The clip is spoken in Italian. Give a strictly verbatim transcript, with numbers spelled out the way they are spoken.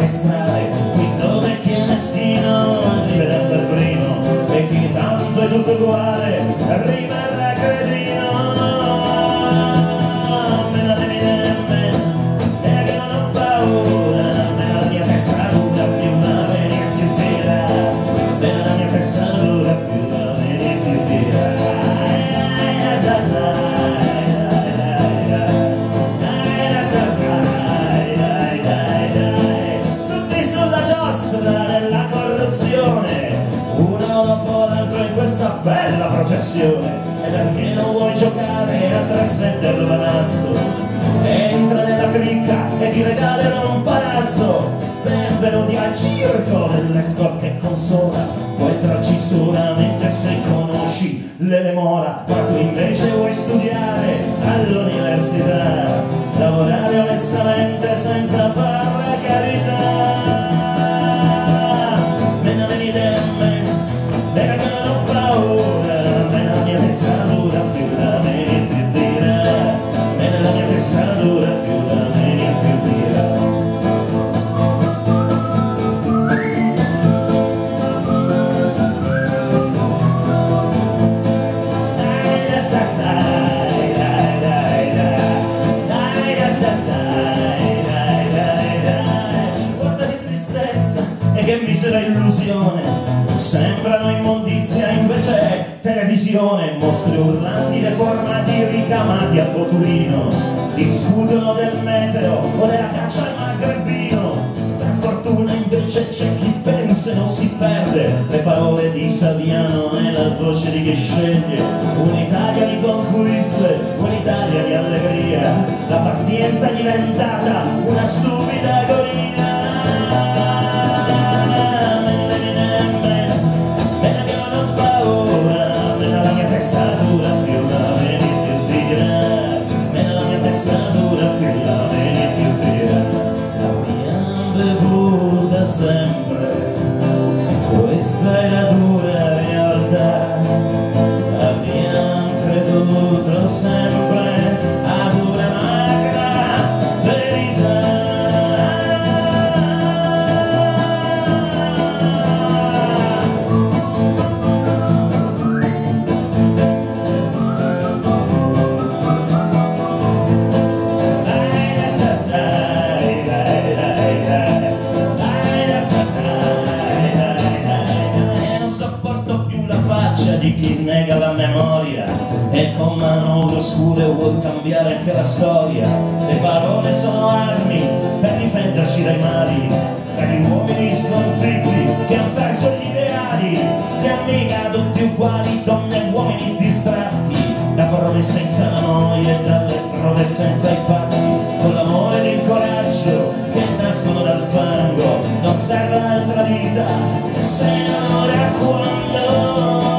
quale strade, qui dove chi è meschino arriverebbe il primo e chi tanto è tutto uguale rimarrà cretino. Me la devi nemmeno, e che non ho paura, me la mia testa dura più la vedi più tira, me la mia testa dura più la vedi più tira. Della corruzione, uno dopo l'altro in questa bella processione, e perché non vuoi giocare a tre sette del palazzo? Entra nella cricca e ti regalano un palazzo. Benvenuti al circo dell'escort che consola, puoi entrarci solamente se conosci l'elemora, ma tu invece vuoi studiare all'università, lavorare onestamente senza fare la carità. Che misera illusione, sembrano immondizia, invece è televisione. Mostri urlanti deformati ricamati a botulino discutono del meteo o della caccia al magrebino. Per fortuna invece c'è chi pensa e non si perde le parole di Saviano e la voce di chi sceglie un'Italia di conquiste, un'Italia di allegria. La pazienza è diventata una stupida agonia. Sempre, questa è la dura realtà, abbiamo creduto sempre ad una magra verità. Di chi nega la memoria e con manovre oscure vuol cambiare anche la storia. Le parole sono armi per difenderci dai mali, per gli uomini sconfitti che hanno perso gli ideali. Siamo mica tutti uguali, donne e uomini distratti da parole senza la noia e dalle prove senza i fatti. Con l'amore e il coraggio che nascono dal fango non serve un'altra vita se non ora quando